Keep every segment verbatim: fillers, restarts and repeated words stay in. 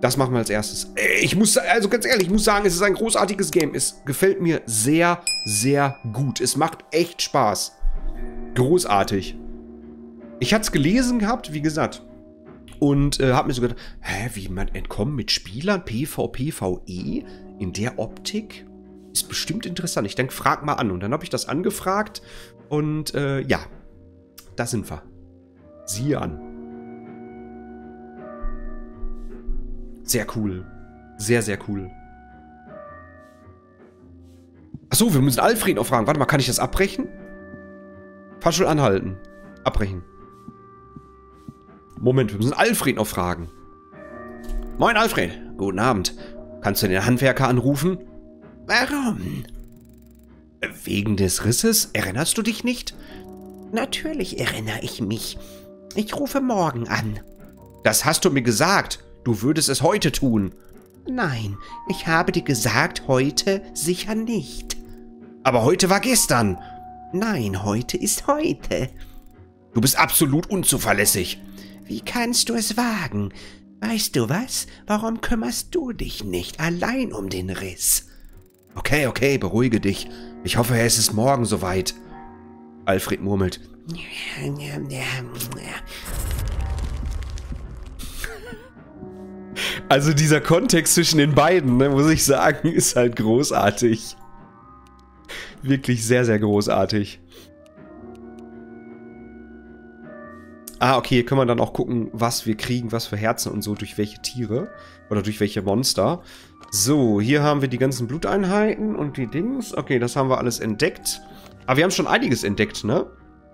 Das machen wir als erstes. Ich muss, also ganz ehrlich, ich muss sagen, es ist ein großartiges Game. Es gefällt mir sehr, sehr gut. Es macht echt Spaß. Großartig. Ich hatte es gelesen gehabt, wie gesagt. Und äh, habe mir so gedacht, hä, wie man entkommen mit Spielern? PvP, PvE? In der Optik? Ist bestimmt interessant. Ich denke, frag mal an. Und dann habe ich das angefragt. Und äh, ja, da sind wir. Siehe an. Sehr cool. Sehr, sehr cool. Achso, wir müssen Alfred noch fragen. Warte mal, kann ich das abbrechen? Fahrstuhl anhalten. Abbrechen. Moment, wir müssen Alfred noch fragen. Moin, Alfred. Guten Abend. Kannst du den Handwerker anrufen? Warum? Wegen des Risses? Erinnerst du dich nicht? Natürlich erinnere ich mich. Ich rufe morgen an. Das hast du mir gesagt. Du würdest es heute tun. Nein, ich habe dir gesagt, heute sicher nicht. Aber heute war gestern. Nein, heute ist heute. Du bist absolut unzuverlässig. Wie kannst du es wagen? Weißt du was? Warum kümmerst du dich nicht allein um den Riss? Okay, okay, beruhige dich. Ich hoffe, es ist morgen soweit. Alfred murmelt. Also dieser Kontext zwischen den beiden, ne, muss ich sagen, ist halt großartig. Wirklich sehr, sehr großartig. Ah, okay, hier können wir dann auch gucken, was wir kriegen, was für Herzen und so, durch welche Tiere oder durch welche Monster. So, hier haben wir die ganzen Bluteinheiten und die Dings. Okay, das haben wir alles entdeckt. Aber wir haben schon einiges entdeckt, ne?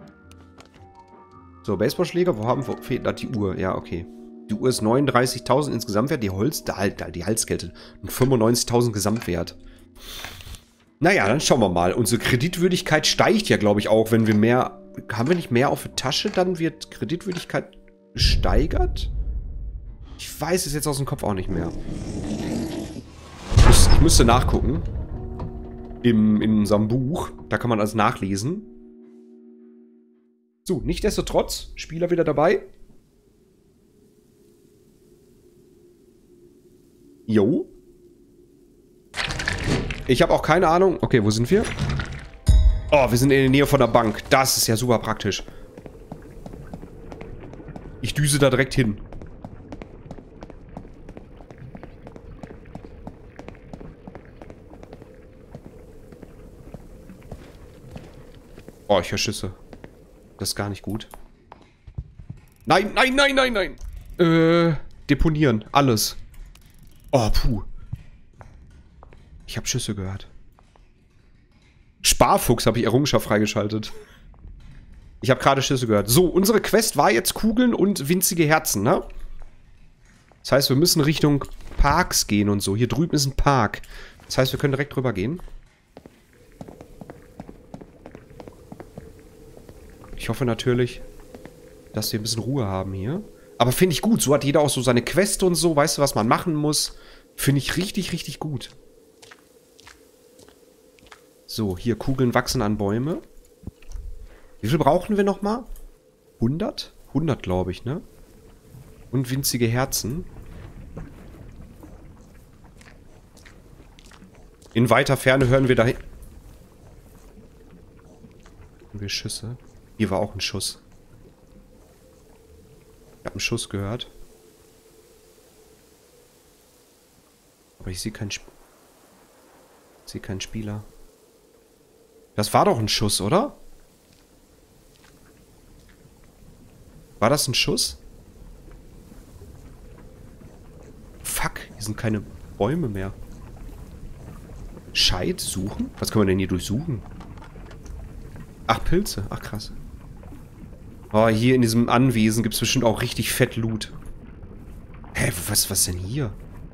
So, Baseballschläger, wo haben wir? Fehlt da die Uhr? Ja, okay. Die Uhr ist neununddreißigtausend insgesamt wert. Die Holz, da halt, die Halskette. Und fünfundneunzigtausend Gesamtwert. Naja, dann schauen wir mal. Unsere Kreditwürdigkeit steigt ja, glaube ich, auch, wenn wir mehr... Haben wir nicht mehr auf der Tasche, dann wird Kreditwürdigkeit gesteigert? Ich weiß es jetzt aus dem Kopf auch nicht mehr. Ich, muss, ich müsste nachgucken. Im, in unserem Buch. Da kann man alles nachlesen. So, nichtsdestotrotz, Spieler wieder dabei. Jo. Ich habe auch keine Ahnung. Okay, wo sind wir? Oh, wir sind in der Nähe von der Bank. Das ist ja super praktisch. Ich düse da direkt hin. Oh, ich höre Schüsse. Das ist gar nicht gut. Nein, nein, nein, nein, nein. Äh, deponieren. Alles. Oh, puh. Ich habe Schüsse gehört. Sparfuchs habe ich Errungenschaft freigeschaltet. Ich habe gerade Schüsse gehört. So, unsere Quest war jetzt Kugeln und winzige Herzen, ne? Das heißt, wir müssen Richtung Parks gehen und so. Hier drüben ist ein Park. Das heißt, wir können direkt drüber gehen. Ich hoffe natürlich, dass wir ein bisschen Ruhe haben hier. Aber finde ich gut. So hat jeder auch so seine Quest und so. Weißt du, was man machen muss? Finde ich richtig, richtig gut. So, hier Kugeln wachsen an Bäume. Wie viel brauchen wir nochmal? hundert? hundert, glaube ich, ne? Und winzige Herzen. In weiter Ferne hören wir dahin. Hören wir Schüsse? Hier war auch ein Schuss. Ich habe einen Schuss gehört. Aber ich sehe keinen Sp ich sehe keinen Spieler. Das war doch ein Schuss, oder? War das ein Schuss? Fuck, hier sind keine Bäume mehr. Scheit suchen? Was können wir denn hier durchsuchen? Ach, Pilze. Ach, krass. Oh, hier in diesem Anwesen gibt es bestimmt auch richtig fett Loot. Hä, was, was denn hier?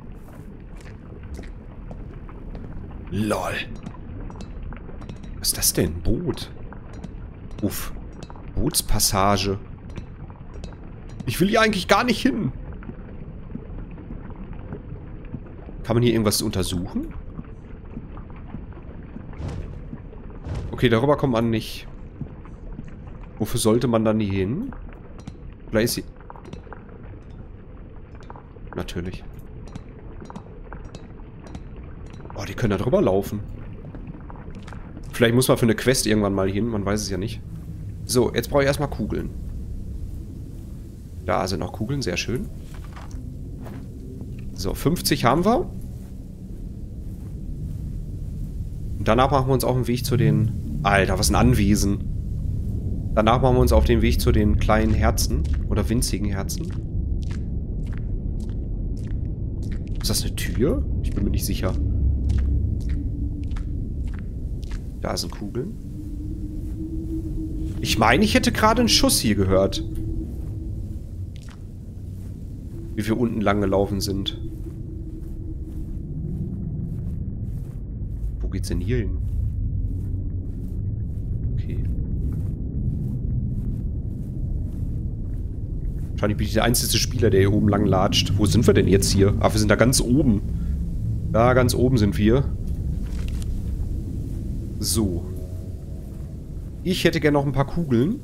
Lol. Was ist das denn? Boot. Uff. Bootspassage. Ich will hier eigentlich gar nicht hin. Kann man hier irgendwas untersuchen? Okay, darüber kommt man nicht. Wofür sollte man dann hier hin? Vielleicht ist sie... Natürlich. Oh, die können da drüber laufen. Vielleicht muss man für eine Quest irgendwann mal hin. Man weiß es ja nicht. So, jetzt brauche ich erstmal Kugeln. Da sind noch Kugeln. Sehr schön. So, fünfzig haben wir. Und danach machen wir uns auf den Weg zu den... Alter, was ein Anwesen. Danach machen wir uns auf den Weg zu den kleinen Herzen. Oder winzigen Herzen. Ist das eine Tür? Ich bin mir nicht sicher. Da sind Kugeln. Ich meine, ich hätte gerade einen Schuss hier gehört. Wie wir unten lang gelaufen sind. Wo geht's denn hier hin? Okay. Wahrscheinlich bin ich der einzige Spieler, der hier oben lang latscht. Wo sind wir denn jetzt hier? Ah, wir sind da ganz oben. Da ganz oben sind wir. So. Ich hätte gerne noch ein paar Kugeln.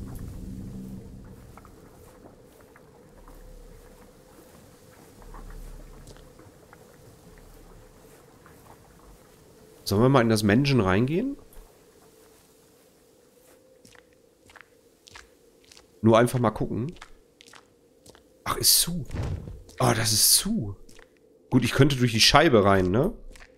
Sollen wir mal in das Menschen reingehen? Nur einfach mal gucken. Ach, ist zu. Oh, das ist zu. Gut, ich könnte durch die Scheibe rein, ne?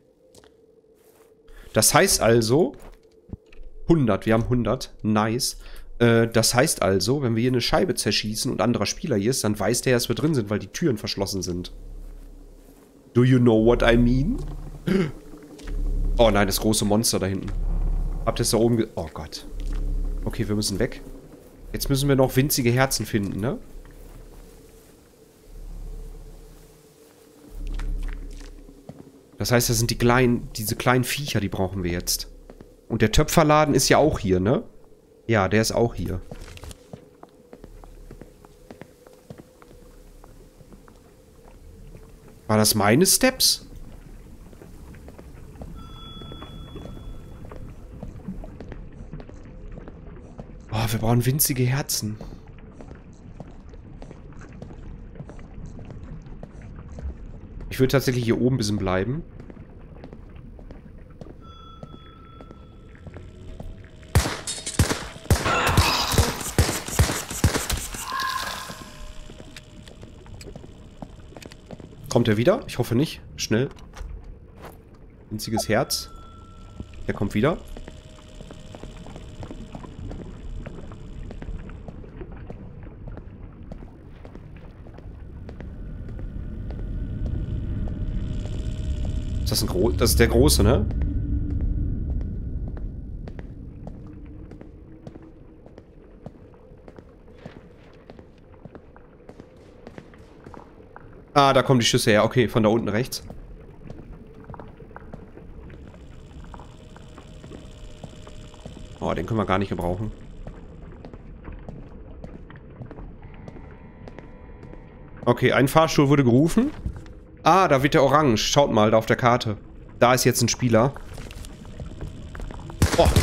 Das heißt also... hundert, wir haben hundert. Nice. Äh, das heißt also, wenn wir hier eine Scheibe zerschießen und ein anderer Spieler hier ist, dann weiß der, dass wir drin sind, weil die Türen verschlossen sind. Do you know what I mean? Oh nein, das große Monster da hinten. Habt ihr es da oben ge... Oh Gott. Okay, wir müssen weg. Jetzt müssen wir noch winzige Herzen finden, ne? Das heißt, das sind die kleinen, diese kleinen Viecher, die brauchen wir jetzt. Und der Töpferladen ist ja auch hier, ne? Ja, der ist auch hier. War das meine Steps? Oh, wir brauchen winzige Herzen. Ich würde tatsächlich hier oben ein bisschen bleiben. Kommt er wieder? Ich hoffe nicht. Schnell. Winziges Herz. Der kommt wieder. Ist das ein Gro- Das ist der große, ne? Ah, da kommen die Schüsse her. Okay, von da unten rechts. Oh, den können wir gar nicht gebrauchen. Okay, ein Fahrstuhl wurde gerufen. Ah, da wird der orange. Schaut mal, da auf der Karte. Da ist jetzt ein Spieler. Oh.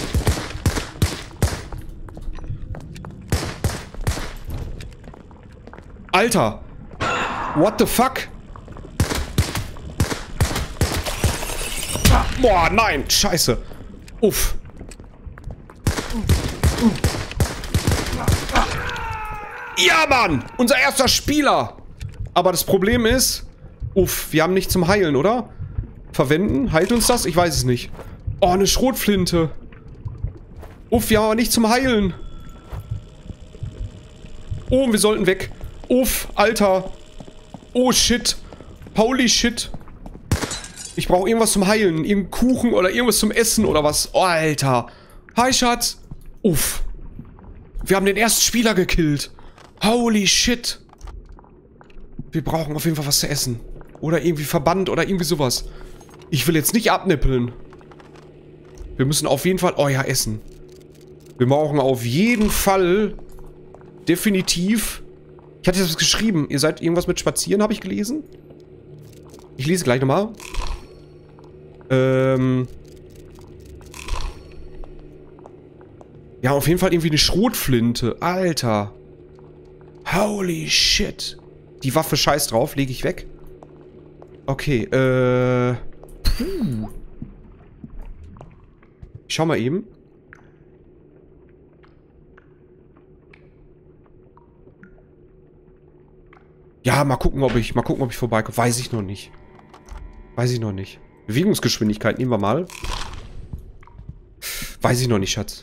Alter! What the fuck? Boah, nein! Scheiße! Uff! Ja, Mann! Unser erster Spieler! Aber das Problem ist... Uff, wir haben nichts zum Heilen, oder? Verwenden? Heilt uns das? Ich weiß es nicht. Oh, eine Schrotflinte. Uff, wir haben aber nichts zum Heilen. Oh, wir sollten weg. Uff, Alter. Oh, shit. Holy shit. Ich brauche irgendwas zum Heilen. Irgendeinen Kuchen oder irgendwas zum Essen oder was. Oh, Alter. Hi, Schatz. Uff. Wir haben den ersten Spieler gekillt. Holy shit. Wir brauchen auf jeden Fall was zu essen. Oder irgendwie Verband oder irgendwie sowas. Ich will jetzt nicht abnippeln. Wir müssen auf jeden Fall... Oh ja, essen. Wir brauchen auf jeden Fall... Definitiv... Ich hatte das geschrieben. Ihr seid irgendwas mit Spazieren, habe ich gelesen. Ich lese gleich nochmal. Ähm... Ja, auf jeden Fall irgendwie eine Schrotflinte. Alter. Holy shit. Die Waffe scheiß drauf, lege ich weg. Okay, äh... Puh. schau mal eben. Ja, mal gucken, ob ich, mal gucken, ob ich vorbeikomme. Weiß ich noch nicht. Weiß ich noch nicht. Bewegungsgeschwindigkeit nehmen wir mal. Weiß ich noch nicht, Schatz.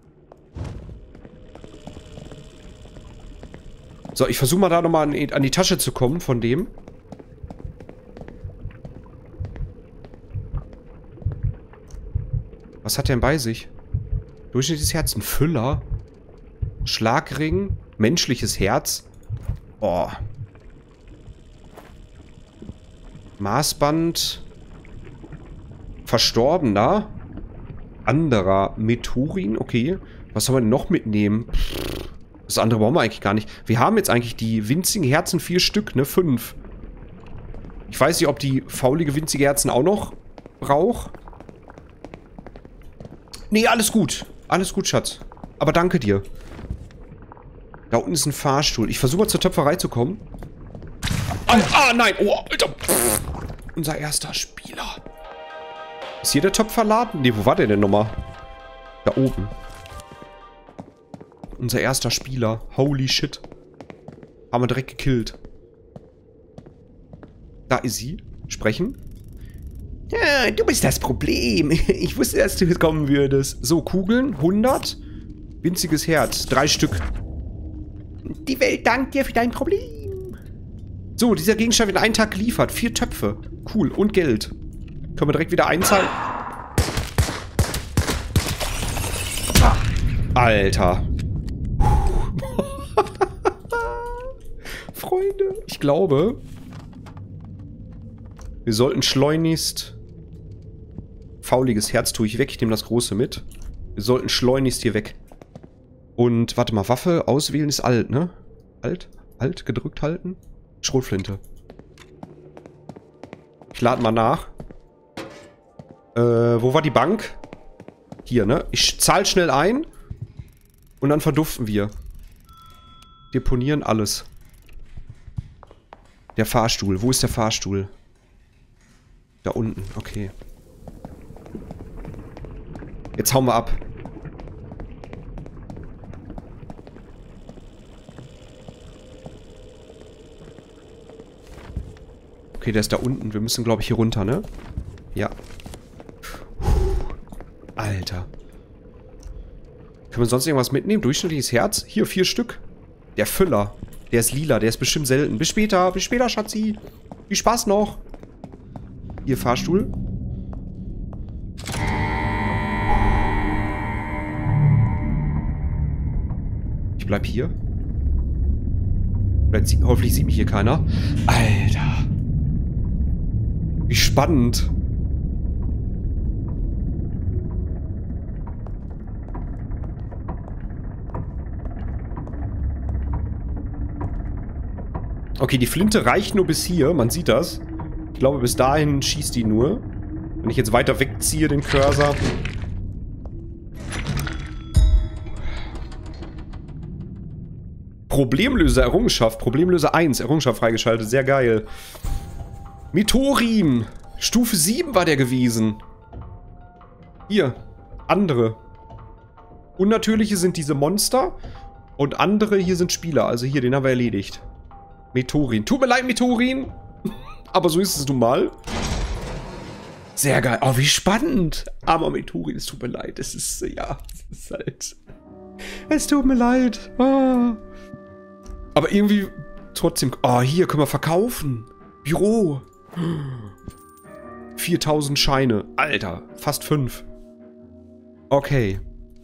So, ich versuche mal da nochmal an, an die Tasche zu kommen von dem. Was hat der denn bei sich? Durchschnittliches Herz, ein Füller. Schlagring, menschliches Herz. Boah. Maßband. Verstorbener. Anderer. Methurin, okay. Was soll man denn noch mitnehmen? Das andere brauchen wir eigentlich gar nicht. Wir haben jetzt eigentlich die winzigen Herzen, vier Stück, ne? Fünf. Ich weiß nicht, ob die faulige winzige Herzen auch noch braucht. Nee, alles gut. Alles gut, Schatz. Aber danke dir. Da unten ist ein Fahrstuhl. Ich versuche mal zur Töpferei zu kommen. Ah, ah nein. Oh, Alter. Pff. Unser erster Spieler. Ist hier der Töpferladen? Nee, wo war der denn nochmal? Da oben. Unser erster Spieler. Holy shit. Haben wir direkt gekillt. Da ist sie. Sprechen. Ja, du bist das Problem. Ich wusste, dass du kommen würdest. So, Kugeln. hundert. Winziges Herz. Drei Stück. Die Welt dankt dir für dein Problem. So, dieser Gegenstand wird in einen Tag geliefert. Vier Töpfe. Cool. Und Geld. Können wir direkt wieder einzahlen. Alter. Freunde, ich glaube, wir sollten schleunigst... Fauliges Herz tue ich weg. Ich nehme das große mit. Wir sollten schleunigst hier weg. Und, warte mal, Waffe auswählen ist alt, ne? Alt? Alt? Gedrückt halten? Schrotflinte. Ich lade mal nach. Äh, wo war die Bank? Hier, ne? Ich zahle schnell ein. Und dann verduften wir. Deponieren alles. Der Fahrstuhl. Wo ist der Fahrstuhl? Da unten. Okay. Jetzt hauen wir ab. Okay, der ist da unten. Wir müssen, glaube ich, hier runter, ne? Ja. Alter. Können wir sonst irgendwas mitnehmen? Durchschnittliches Herz? Hier, vier Stück. Der Füller. Der ist lila. Der ist bestimmt selten. Bis später. Bis später, Schatzi. Viel Spaß noch. Hier, Fahrstuhl. Ich bleib hier. Hoffentlich sieht mich hier keiner. Alter. Wie spannend. Okay, die Flinte reicht nur bis hier. Man sieht das. Ich glaube, bis dahin schießt die nur. Wenn ich jetzt weiter wegziehe, den Cursor. Problemlöser, Errungenschaft. Problemlöser eins. Errungenschaft freigeschaltet. Sehr geil. Methurin. Stufe sieben war der gewesen. Hier. Andere. Unnatürliche sind diese Monster. Und andere hier sind Spieler. Also hier, den haben wir erledigt. Methurin. Tut mir leid, Methurin. Aber so ist es nun mal. Sehr geil. Oh, wie spannend. Armer Methurin, es tut mir leid. Es ist, ja, es ist halt... Es tut mir leid. Oh. Aber irgendwie trotzdem... Oh, hier können wir verkaufen. Büro. viertausend Scheine. Alter, fast fünf. Okay.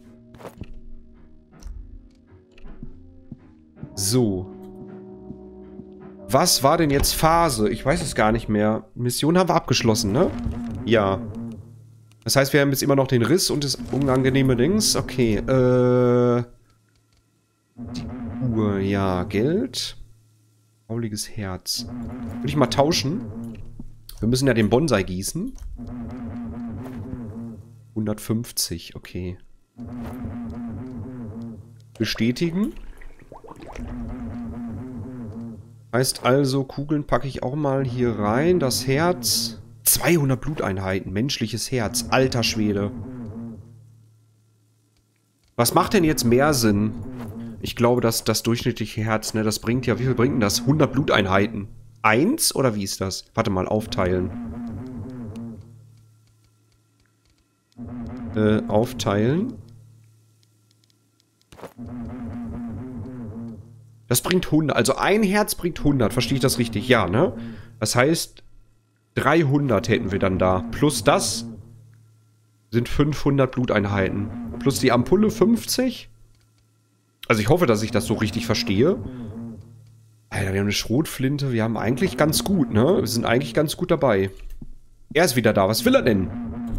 So. Was war denn jetzt Phase? Ich weiß es gar nicht mehr. Mission haben wir abgeschlossen, ne? Ja. Das heißt, wir haben jetzt immer noch den Riss und das unangenehme Dings. Okay, äh... die Uhr, ja. Geld. Fauliges Herz. Würde ich mal tauschen. Wir müssen ja den Bonsai gießen. hundertfünfzig, okay. Bestätigen. Heißt also, Kugeln packe ich auch mal hier rein. Das Herz. zweihundert Bluteinheiten. Menschliches Herz. Alter Schwede. Was macht denn jetzt mehr Sinn? Ich glaube, dass das durchschnittliche Herz, ne, das bringt ja, wie viel bringt denn das? hundert Bluteinheiten. Eins? Oder wie ist das? Warte mal, aufteilen. Äh, aufteilen. Das bringt hundert. Also ein Herz bringt hundert. Verstehe ich das richtig? Ja, ne? Das heißt, dreihundert hätten wir dann da. Plus das sind fünfhundert Bluteinheiten. Plus die Ampulle fünfzig. Also ich hoffe, dass ich das so richtig verstehe. Alter, wir haben eine Schrotflinte. Wir haben eigentlich ganz gut, ne? Wir sind eigentlich ganz gut dabei. Er ist wieder da. Was will er denn?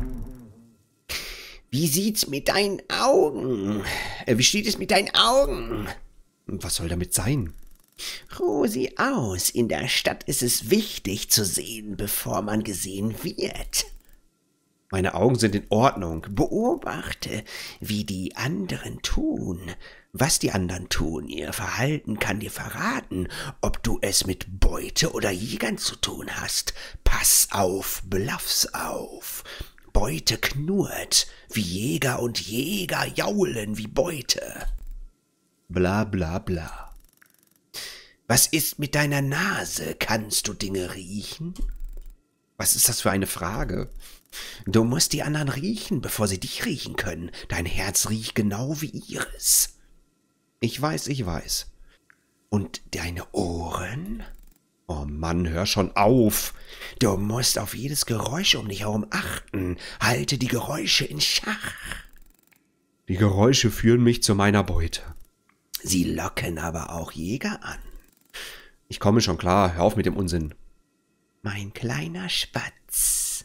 Wie sieht's mit deinen Augen? Äh, wie steht es mit deinen Augen? Was soll damit sein? Ruh sie aus. In der Stadt ist es wichtig zu sehen, bevor man gesehen wird. Meine Augen sind in Ordnung. Beobachte, wie die anderen tun. Was die anderen tun, ihr Verhalten kann dir verraten, ob du es mit Beute oder Jägern zu tun hast. Pass auf, blaff's auf. Beute knurrt, wie Jäger und Jäger jaulen wie Beute. Bla bla bla. Was ist mit deiner Nase? Kannst du Dinge riechen? Was ist das für eine Frage? Du musst die anderen riechen, bevor sie dich riechen können. Dein Herz riecht genau wie ihres. Ich weiß, ich weiß. Und deine Ohren? Oh Mann, hör schon auf. Du musst auf jedes Geräusch um dich herum achten. Halte die Geräusche in Schach. Die Geräusche führen mich zu meiner Beute. Sie locken aber auch Jäger an. Ich komme schon klar, hör auf mit dem Unsinn. Mein kleiner Spatz.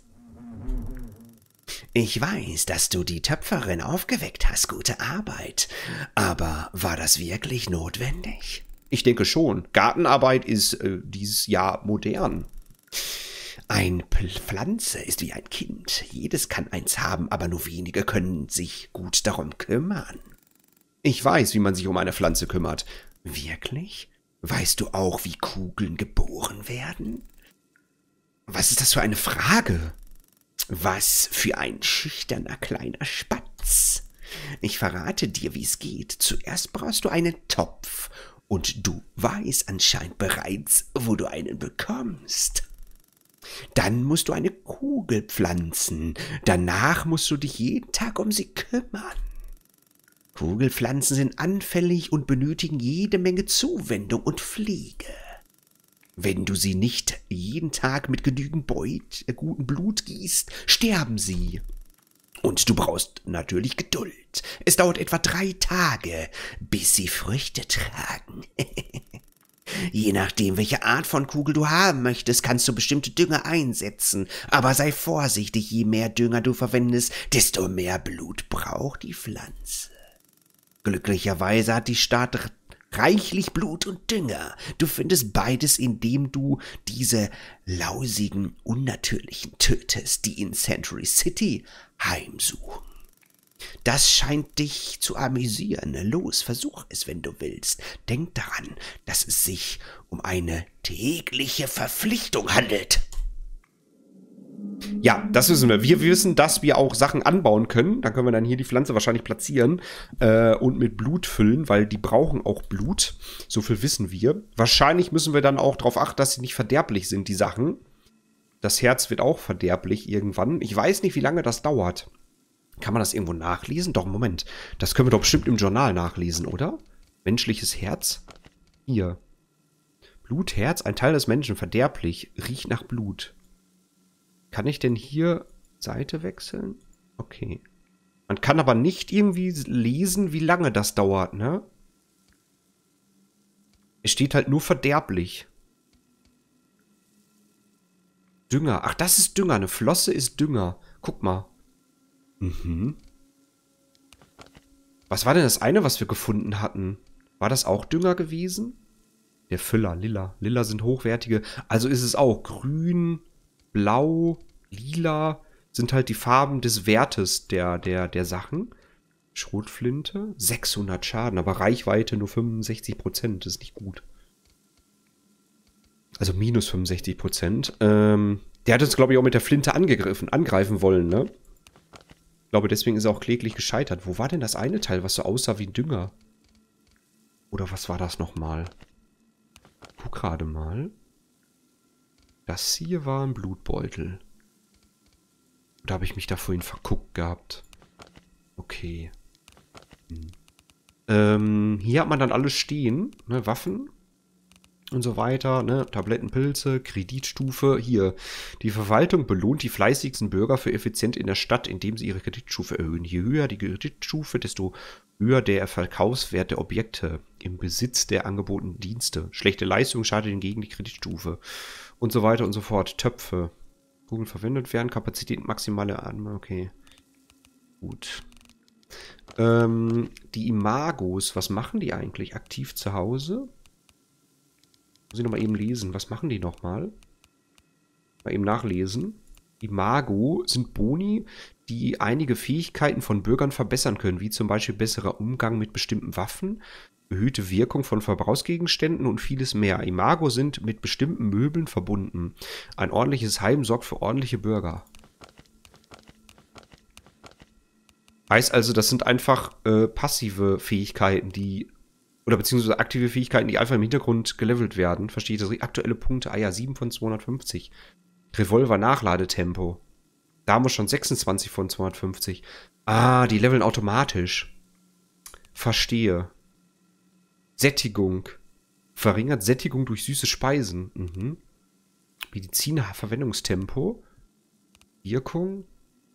Ich weiß, dass du die Töpferin aufgeweckt hast, gute Arbeit. Aber war das wirklich notwendig? Ich denke schon. Gartenarbeit ist äh, dieses Jahr modern. Eine Pflanze ist wie ein Kind. Jedes kann eins haben, aber nur wenige können sich gut darum kümmern. Ich weiß, wie man sich um eine Pflanze kümmert. Wirklich? Weißt du auch, wie Kugeln geboren werden? Was ist das für eine Frage? Was für ein schüchterner kleiner Spatz. Ich verrate dir, wie es geht. Zuerst brauchst du einen Topf. Und du weißt anscheinend bereits, wo du einen bekommst. Dann musst du eine Kugel pflanzen. Danach musst du dich jeden Tag um sie kümmern. Kugelpflanzen sind anfällig und benötigen jede Menge Zuwendung und Pflege. Wenn du sie nicht jeden Tag mit genügend Beut, äh, gutem Blut gießt, sterben sie. Und du brauchst natürlich Geduld. Es dauert etwa drei Tage, bis sie Früchte tragen. Je nachdem, welche Art von Kugel du haben möchtest, kannst du bestimmte Dünger einsetzen. Aber sei vorsichtig, je mehr Dünger du verwendest, desto mehr Blut braucht die Pflanze. Glücklicherweise hat die Stadt reichlich Blut und Dünger. Du findest beides, indem du diese lausigen, unnatürlichen tötest, die in Century City heimsuchen. Das scheint dich zu amüsieren. Los, versuch es, wenn du willst. Denk daran, dass es sich um eine tägliche Verpflichtung handelt. Ja, das wissen wir. Wir wissen, dass wir auch Sachen anbauen können. Dann können wir dann hier die Pflanze wahrscheinlich platzieren äh, und mit Blut füllen, weil die brauchen auch Blut. So viel wissen wir. Wahrscheinlich müssen wir dann auch darauf achten, dass sie nicht verderblich sind, die Sachen. Das Herz wird auch verderblich irgendwann. Ich weiß nicht, wie lange das dauert. Kann man das irgendwo nachlesen? Doch, Moment. Das können wir doch bestimmt im Journal nachlesen, oder? Menschliches Herz? Hier. Blutherz, ein Teil des Menschen, verderblich, riecht nach Blut. Kann ich denn hier Seite wechseln? Okay. Man kann aber nicht irgendwie lesen, wie lange das dauert, ne? Es steht halt nur verderblich. Dünger. Ach, das ist Dünger. Eine Flosse ist Dünger. Guck mal. Mhm. Was war denn das eine, was wir gefunden hatten? War das auch Dünger gewesen? Der Füller, lila. Lila sind hochwertige. Also ist es auch grün, blau, lila sind halt die Farben des Wertes der, der, der Sachen. Schrotflinte, sechshundert Schaden, aber Reichweite nur fünfundsechzig Prozent. Das ist nicht gut. Also minus fünfundsechzig Prozent. Ähm, der hat uns, glaube ich, auch mit der Flinte angegriffen, angreifen wollen, ne? glaube, deswegen ist er auch kläglich gescheitert. Wo war denn das eine Teil, was so aussah wie ein Dünger? Oder was war das nochmal? Guck gerade mal. Das hier war ein Blutbeutel. Da habe ich mich da vorhin verguckt gehabt. Okay. Hm. Ähm, hier hat man dann alles stehen. Ne, Waffen und so weiter. Ne, Tabletten, Pilze, Kreditstufe. Hier. Die Verwaltung belohnt die fleißigsten Bürger für effizient in der Stadt, indem sie ihre Kreditstufe erhöhen. Je höher die Kreditstufe, desto höher der Verkaufswert der Objekte im Besitz der angebotenen Dienste. Schlechte Leistung schadet hingegen die Kreditstufe. Und so weiter und so fort. Töpfe. Kugeln verwendet werden. Kapazität maximale Atme. Okay. Gut. Ähm, die Imagos, was machen die eigentlich? Aktiv zu Hause? Muss ich nochmal eben lesen. Was machen die nochmal? Mal eben nachlesen. Imago sind Boni, die einige Fähigkeiten von Bürgern verbessern können, wie zum Beispiel besserer Umgang mit bestimmten Waffen, erhöhte Wirkung von Verbrauchsgegenständen und vieles mehr. Imago sind mit bestimmten Möbeln verbunden. Ein ordentliches Heim sorgt für ordentliche Bürger. Heißt also, das sind einfach äh, passive Fähigkeiten, die, oder beziehungsweise aktive Fähigkeiten, die einfach im Hintergrund gelevelt werden. Verstehe ich das? Aktuelle Punkte, ah ja, sieben von zweihundertfünfzig. Revolver-Nachladetempo. Da haben wir schon sechsundzwanzig von zweihundertfünfzig. Ah, die leveln automatisch. Verstehe. Sättigung. Verringert Sättigung durch süße Speisen. Mhm. Medizin-Verwendungstempo. Wirkung.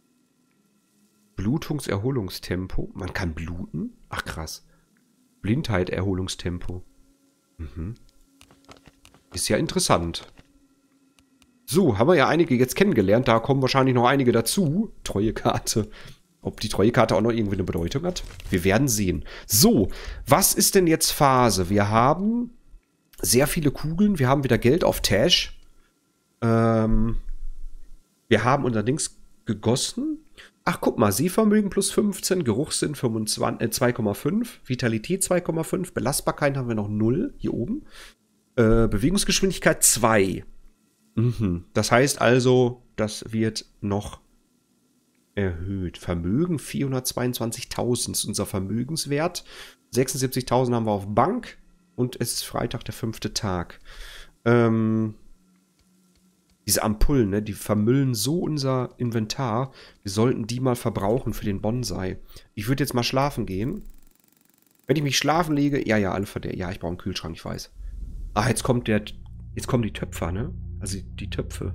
Blutungserholungstempo. Man kann bluten? Ach krass. Blindheit-Erholungstempo. Mhm. Ist ja interessant. So, haben wir ja einige jetzt kennengelernt. Da kommen wahrscheinlich noch einige dazu. Treue Karte. Ob die treue Karte auch noch irgendwie eine Bedeutung hat? Wir werden sehen. So, was ist denn jetzt Phase? Wir haben sehr viele Kugeln. Wir haben wieder Geld auf Tash. Ähm, wir haben unser Dings gegossen. Ach, guck mal. Sehvermögen plus fünfzehn. Geruchssinn fünfundzwanzig, äh, zwei Komma fünf. Vitalität zwei Komma fünf. Belastbarkeit haben wir noch null. Hier oben. Äh, Bewegungsgeschwindigkeit zwei. Mhm. Das heißt also, das wird noch erhöht. Vermögen vierhundertzweiundzwanzigtausend ist unser Vermögenswert. sechsundsiebzigtausend haben wir auf Bank. Und es ist Freitag, der fünfte Tag. Ähm, diese Ampullen, ne, die vermüllen so unser Inventar. Wir sollten die mal verbrauchen für den Bonsai. Ich würde jetzt mal schlafen gehen. Wenn ich mich schlafen lege, ja, ja, alle der, ja, ich brauche einen Kühlschrank, ich weiß. Ah, jetzt kommt der, jetzt kommen die Töpfer, ne? Also die Töpfe.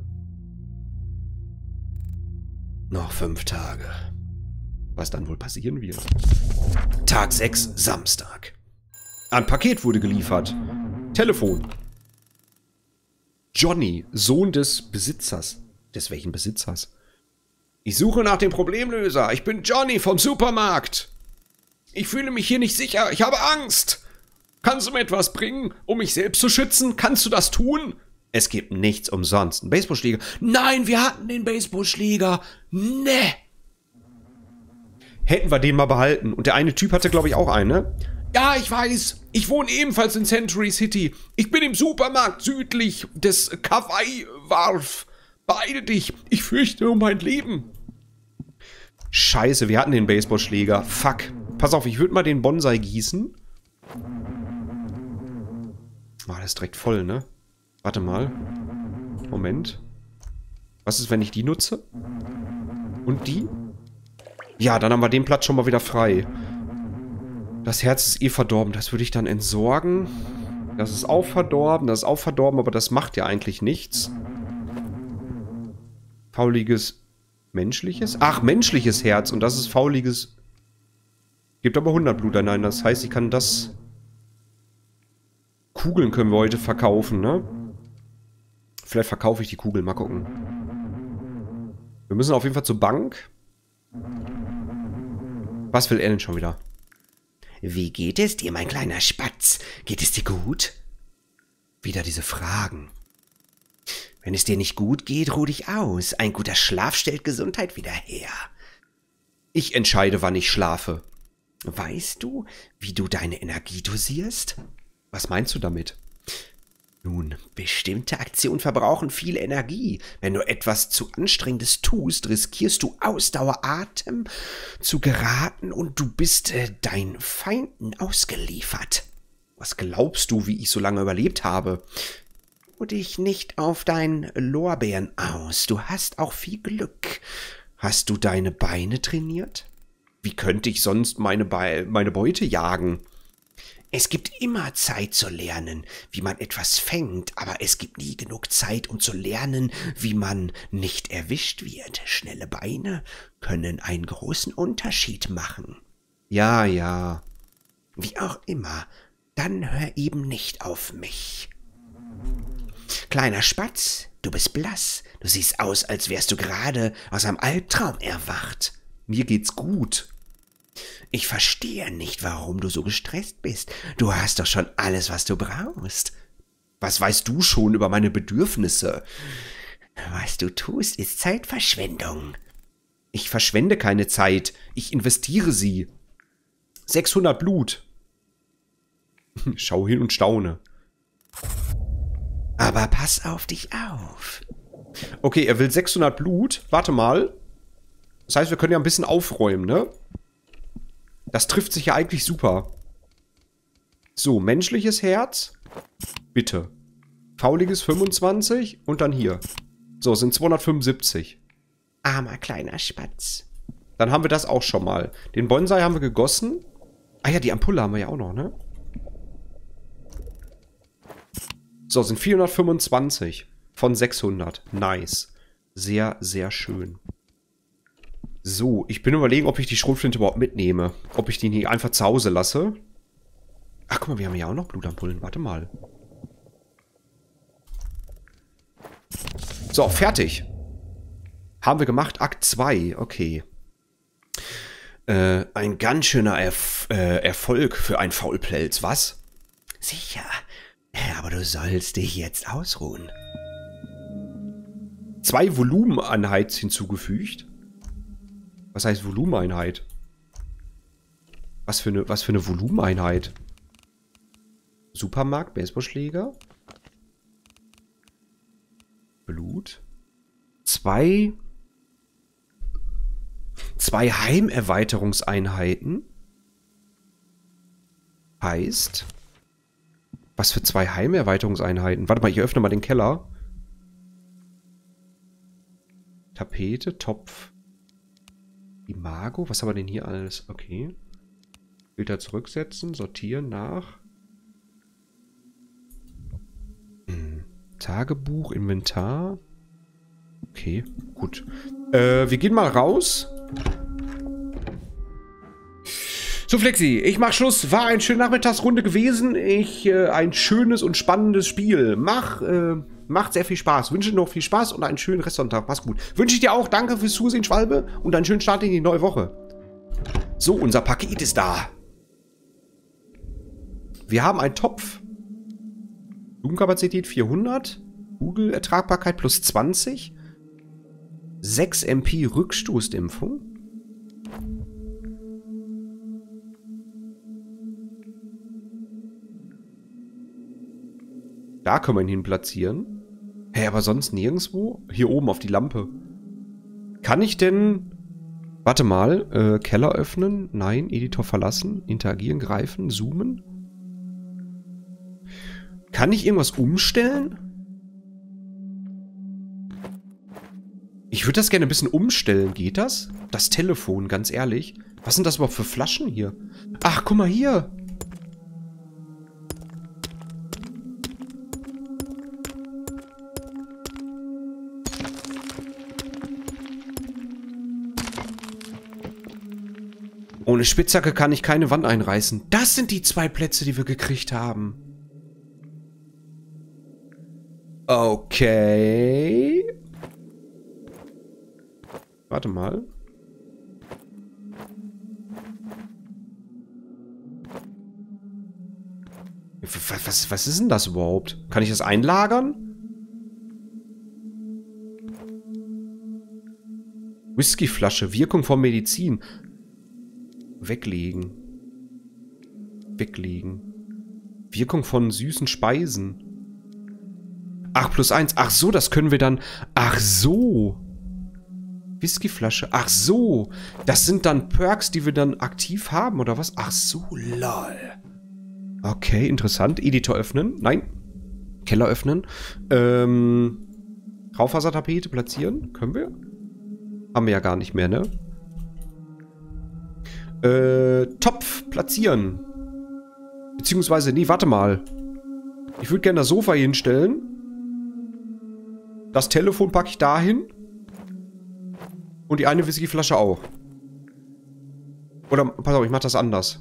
Noch fünf Tage. Was dann wohl passieren wird? Tag sechs, Samstag. Ein Paket wurde geliefert. Telefon. Johnny, Sohn des Besitzers. Des welchen Besitzers? Ich suche nach dem Problemlöser. Ich bin Johnny vom Supermarkt. Ich fühle mich hier nicht sicher. Ich habe Angst. Kannst du mir etwas bringen, um mich selbst zu schützen? Kannst du das tun? Es gibt nichts umsonst. Ein Baseballschläger. Nein, wir hatten den Baseballschläger. Ne. Hätten wir den mal behalten. Und der eine Typ hatte, glaube ich, auch einen, ne? Ja, ich weiß. Ich wohne ebenfalls in Century City. Ich bin im Supermarkt südlich des Kawaii-Wharf. Beeile dich. Ich fürchte um mein Leben. Scheiße, wir hatten den Baseballschläger. Fuck. Pass auf, ich würde mal den Bonsai gießen. Ah, das ist direkt voll, ne? Warte mal. Moment. Was ist, wenn ich die nutze? Und die? Ja, dann haben wir den Platz schon mal wieder frei. Das Herz ist eh verdorben. Das würde ich dann entsorgen. Das ist auch verdorben. Das ist auch verdorben, aber das macht ja eigentlich nichts. Fauliges menschliches? Ach, menschliches Herz. Und das ist fauliges... Gibt aber hundert Blut. Nein, das heißt, ich kann das... Kugeln können wir heute verkaufen, ne? Vielleicht verkaufe ich die Kugeln. Mal gucken. Wir müssen auf jeden Fall zur Bank. Was will er denn schon wieder? Wie geht es dir, mein kleiner Spatz? Geht es dir gut? Wieder diese Fragen. Wenn es dir nicht gut geht, ruh dich aus. Ein guter Schlaf stellt Gesundheit wieder her. Ich entscheide, wann ich schlafe. Weißt du, wie du deine Energie dosierst? Was meinst du damit? Nun, bestimmte Aktionen verbrauchen viel Energie. Wenn du etwas zu Anstrengendes tust, riskierst du Ausdauer, Atem zu geraten und du bist äh, deinen Feinden ausgeliefert. Was glaubst du, wie ich so lange überlebt habe? Ruh dich nicht auf deinen Lorbeeren aus. Du hast auch viel Glück. Hast du deine Beine trainiert? Wie könnte ich sonst meine, Be meine Beute jagen? Es gibt immer Zeit zu lernen, wie man etwas fängt, aber es gibt nie genug Zeit, um zu lernen, wie man nicht erwischt wird. Schnelle Beine können einen großen Unterschied machen. Ja, ja. Wie auch immer, dann hör eben nicht auf mich. Kleiner Spatz, du bist blass. Du siehst aus, als wärst du gerade aus einem Albtraum erwacht. Mir geht's gut. Ich verstehe nicht, warum du so gestresst bist. Du hast doch schon alles, was du brauchst. Was weißt du schon über meine Bedürfnisse? Was du tust, ist Zeitverschwendung. Ich verschwende keine Zeit. Ich investiere sie. sechshundert Blut. Schau hin und staune. Aber pass auf dich auf. Okay, er will sechshundert Blut. Warte mal. Das heißt, wir können ja ein bisschen aufräumen, ne? Das trifft sich ja eigentlich super. So, menschliches Herz. Bitte. Fauliges fünfundzwanzig und dann hier. So, sind zweihundertfünfundsiebzig. Armer kleiner Spatz. Dann haben wir das auch schon mal. Den Bonsai haben wir gegossen. Ah ja, die Ampulle haben wir ja auch noch, ne? So, sind vierhundertfünfundzwanzig von sechshundert. Nice. Sehr, sehr schön. So, ich bin überlegen, ob ich die Schrotflinte überhaupt mitnehme. Ob ich die nicht einfach zu Hause lasse. Ach, guck mal, wir haben ja auch noch Blutampullen. Warte mal. So, fertig. Haben wir gemacht. Akt zwei. Okay. Äh, ein ganz schöner Erf äh, Erfolg für einen Faulpelz, was? Sicher. Aber du sollst dich jetzt ausruhen. Zwei Volumeneinheit hinzugefügt. Was heißt Volumeneinheit? Was für eine, was für eine Volumeneinheit? Supermarkt, Baseballschläger. Blut. Zwei. Zwei Heimerweiterungseinheiten. Heißt. Was für zwei Heimerweiterungseinheiten? Warte mal, ich öffne mal den Keller. Tapete, Topf. Imago, was haben wir denn hier alles? Okay. Filter zurücksetzen, sortieren nach. Hm. Tagebuch, Inventar. Okay, gut. Äh, wir gehen mal raus. So, Flexi, ich mach Schluss. War eine schöne Nachmittagsrunde gewesen. Ich, äh, ein schönes und spannendes Spiel. Mach, äh, macht sehr viel Spaß. Wünsche dir noch viel Spaß und einen schönen Restsonntag. Mach's gut. Wünsche ich dir auch. Danke fürs Zusehen, Schwalbe. Und einen schönen Start in die neue Woche. So, unser Paket ist da. Wir haben einen Topf. Blumenkapazität vierhundert. Kugelertragbarkeit plus zwanzig. sechs M P Rückstoßdämpfung. Da können wir ihn hin platzieren. Hä, hey, aber sonst nirgendwo? Hier oben auf die Lampe. Kann ich denn... Warte mal. Äh, Keller öffnen? Nein. Editor verlassen? Interagieren, greifen, zoomen? Kann ich irgendwas umstellen? Ich würde das gerne ein bisschen umstellen. Geht das? Das Telefon, ganz ehrlich. Was sind das überhaupt für Flaschen hier? Ach, guck mal hier. Ohne Spitzhacke kann ich keine Wand einreißen. Das sind die zwei Plätze, die wir gekriegt haben. Okay. Warte mal. Was, was, was ist denn das überhaupt? Kann ich das einlagern? Whiskyflasche, Wirkung von Medizin. Weglegen. Weglegen. Wirkung von süßen Speisen. Ach, plus eins. Ach so, das können wir dann... Ach so. Whiskyflasche. Ach so. Das sind dann Perks, die wir dann aktiv haben, oder was? Ach so, lol. Okay, interessant. Editor öffnen. Nein. Keller öffnen. Ähm... Raufasertapete platzieren. Können wir? Haben wir ja gar nicht mehr, ne? Äh, Topf platzieren. Beziehungsweise, nee, warte mal. Ich würde gerne das Sofa hinstellen. Das Telefon packe ich dahin. Und die eine Whiskyflasche auch. Oder, pass auf, ich mache das anders.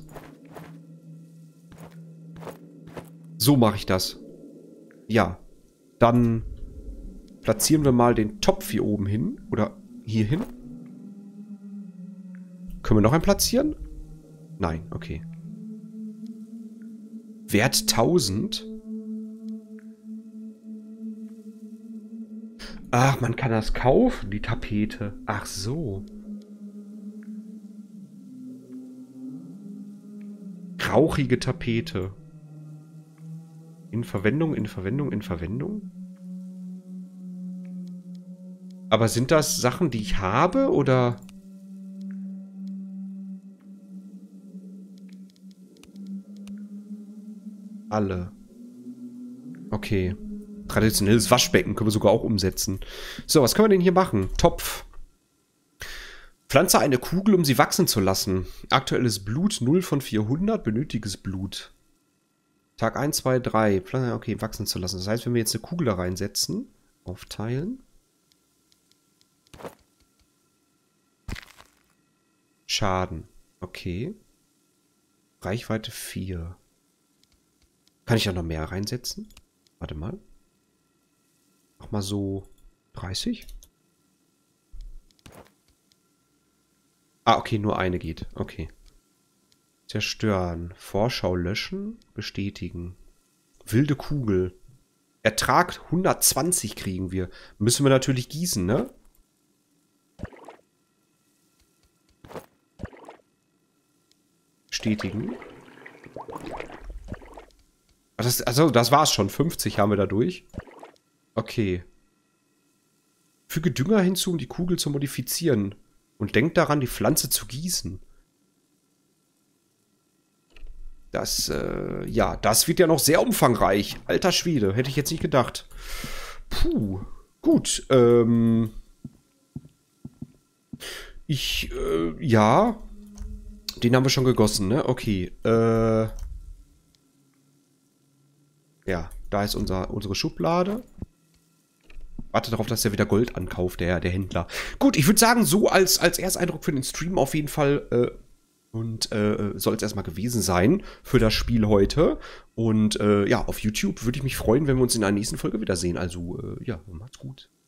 So mache ich das. Ja. Dann platzieren wir mal den Topf hier oben hin. Oder hier hin. Können wir noch einen platzieren? Nein, okay. Wert tausend. Ach, man kann das kaufen, die Tapete. Ach so. Rauchige Tapete. In Verwendung, in Verwendung, in Verwendung. Aber sind das Sachen, die ich habe, oder... Alle. Okay. Traditionelles Waschbecken können wir sogar auch umsetzen. So, was können wir denn hier machen? Topf. Pflanze eine Kugel, um sie wachsen zu lassen. Aktuelles Blut null von vierhundert. Benötigtes Blut. Tag eins, zwei, drei. Pflanze, okay, wachsen zu lassen. Das heißt, wenn wir jetzt eine Kugel da reinsetzen, aufteilen. Schaden. Okay. Reichweite vier. Kann ich da noch mehr reinsetzen? Warte mal. Mach mal so dreißig. Ah, okay, nur eine geht. Okay. Zerstören. Vorschau löschen. Bestätigen. Wilde Kugel. Ertrag hundertzwanzig kriegen wir. Müssen wir natürlich gießen, ne? Bestätigen. Das, also, das war's schon. fünfzig haben wir dadurch. Okay. Füge Dünger hinzu, um die Kugel zu modifizieren. Und denk daran, die Pflanze zu gießen. Das, äh, ja, das wird ja noch sehr umfangreich. Alter Schwede, hätte ich jetzt nicht gedacht. Puh, gut, ähm... Ich, äh, ja... Den haben wir schon gegossen, ne? Okay, äh... ja, da ist unser, unsere Schublade. Warte darauf, dass er wieder Gold ankauft, der, der Händler. Gut, ich würde sagen, so als, als Ersteindruck für den Stream auf jeden Fall. Äh, und äh, soll es erstmal gewesen sein für das Spiel heute. Und äh, ja, auf YouTube würde ich mich freuen, wenn wir uns in der nächsten Folge wiedersehen. Also, äh, ja, macht's gut.